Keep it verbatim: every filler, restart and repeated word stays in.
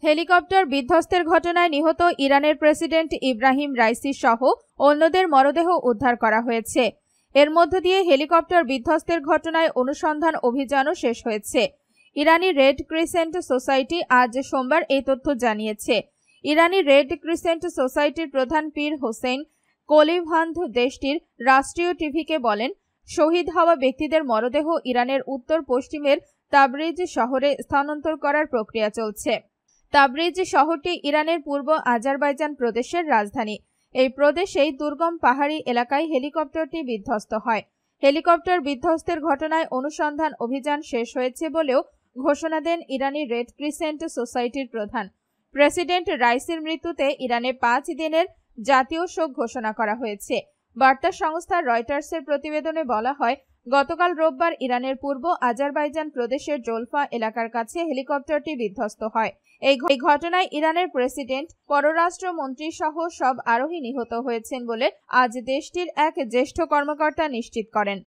Helicopter বিধ্বস্তের ঘটনায় নিহত ইরানের প্রেসিডেন্ট ইব্রাহিম রাইসি সহ অন্যদের মরদেহ উদ্ধার করা হয়েছে। এর মধ্য দিয়ে হেলিকপ্টার বিধ্বস্তের ঘটনায় অনুসন্ধান অভিযানও শেষ হয়েছে। ইরানি রেড ক্রিসেন্ট সোসাইটি আজ সোমবার এই তথ্য জানিয়েছে। ইরানি রেড ক্রিসেন্ট সোসাইটির প্রধান পীর হোসেন কলিভান্দ দেশটির রাষ্ট্রীয় টিভিকে বলেন, শহীদ হওয়া ব্যক্তিদের মরদেহ ইরানের উত্তর পশ্চিমের তাবরিজ শহরে স্থানান্তর করার প্রক্রিয়া চলছে। তাবরিজ শহরটি ইরানের পূর্ব আজারবাইজান প্রদেশের রাজধানী। এই প্রদেশেই দুর্গম পাহাড়ি এলাকায় হেলিকপ্টারটি বিধ্বস্ত হয়। হেলিকপ্টার বিধ্বস্তের ঘটনায় অনুসন্ধান অভিযান শেষ হয়েছে বলেও ঘোষণা দেন ইরানি রেড ক্রিসেন্ট সোসাইটির প্রধান। প্রেসিডেন্ট রাইসির মৃত্যুতে ইরানে পাঁচ দিনের জাতীয় শোক ঘোষণা করা হয়েছে। বার্তা সংস্থা রয়টার্সের প্রতিবেদনে বলা হয়, গতকাল রোববার ইরানের পূর্ব আজারবাইজান প্রদেশের জোলফা এলাকার কাছে হেলিকপ্টারটি বিধ্বস্ত হয়। এই ঘটনায় ইরানের প্রেসিডেন্ট, পররাষ্ট্রমন্ত্রী সহ সব আরোহী নিহত হয়েছেন বলে আজ দেশটির এক জ্যেষ্ঠ কর্মকর্তা নিশ্চিত করেন।